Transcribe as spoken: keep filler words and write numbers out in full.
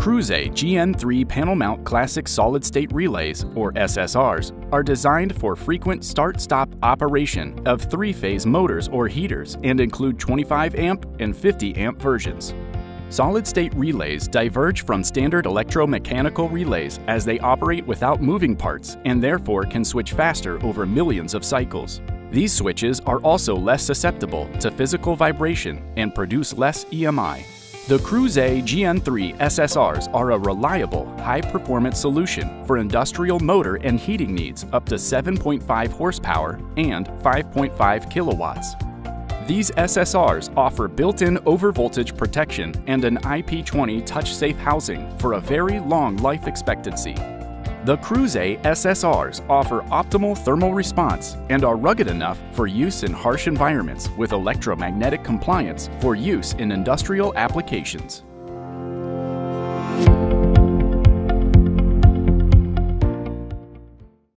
Cruze G N three panel mount classic solid-state relays, or S S Rs, are designed for frequent start-stop operation of three-phase motors or heaters and include twenty-five amp and fifty amp versions. Solid-state relays diverge from standard electromechanical relays as they operate without moving parts and therefore can switch faster over millions of cycles. These switches are also less susceptible to physical vibration and produce less E M I. The Cruze G N three S S Rs are a reliable, high-performance solution for industrial motor and heating needs up to seven point five horsepower and five point five kilowatts. These S S Rs offer built-in overvoltage protection and an I P twenty touch-safe housing for a very long life expectancy. The Cruze S S Rs offer optimal thermal response and are rugged enough for use in harsh environments with electromagnetic compliance for use in industrial applications.